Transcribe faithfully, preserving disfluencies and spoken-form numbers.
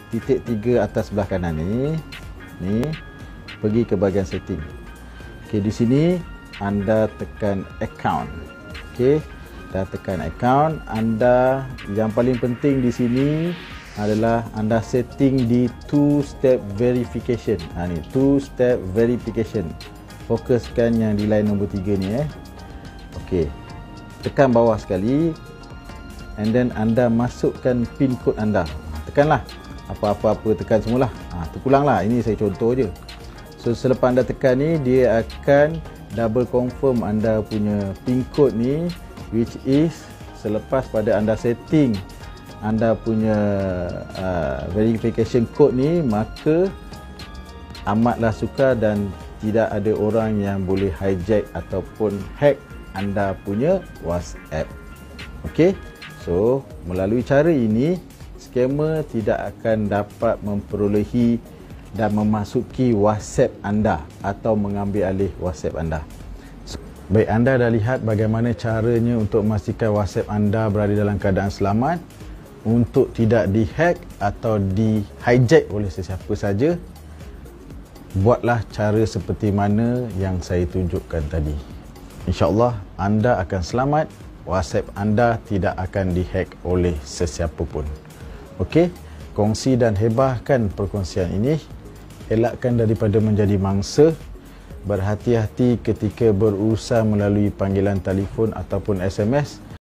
titik tiga atas sebelah kanan ni, ni pergi ke bahagian setting. Okey, di sini anda tekan account. Okey, dah tekan account, anda yang paling penting di sini adalah anda setting di two step verification. Ha ni, two step verification. Fokuskan yang di line nombor tiga ni eh. Okey. Tekan bawah sekali and then anda masukkan pin code anda. Tekanlah. Apa-apa-apa tekan semualah. Ha, terpulanglah. Ini saya contoh je. So selepas anda tekan ni, dia akan double confirm anda punya pin code ni, which is selepas pada anda setting anda punya uh, verification code ni, maka amatlah sukar dan tidak ada orang yang boleh hijack ataupun hack anda punya WhatsApp. Okey, so melalui cara ini scammer tidak akan dapat memperolehi dan memasuki WhatsApp anda atau mengambil alih WhatsApp anda. Baik, anda dah lihat bagaimana caranya untuk memastikan WhatsApp anda berada dalam keadaan selamat untuk tidak dihack atau di hijack oleh sesiapa saja. Buatlah cara seperti mana yang saya tunjukkan tadi. InsyaAllah anda akan selamat, WhatsApp anda tidak akan dihack oleh sesiapa pun. Okey, kongsi dan hebahkan perkongsian ini. Elakkan daripada menjadi mangsa. Berhati-hati ketika berurusan melalui panggilan telefon ataupun S M S.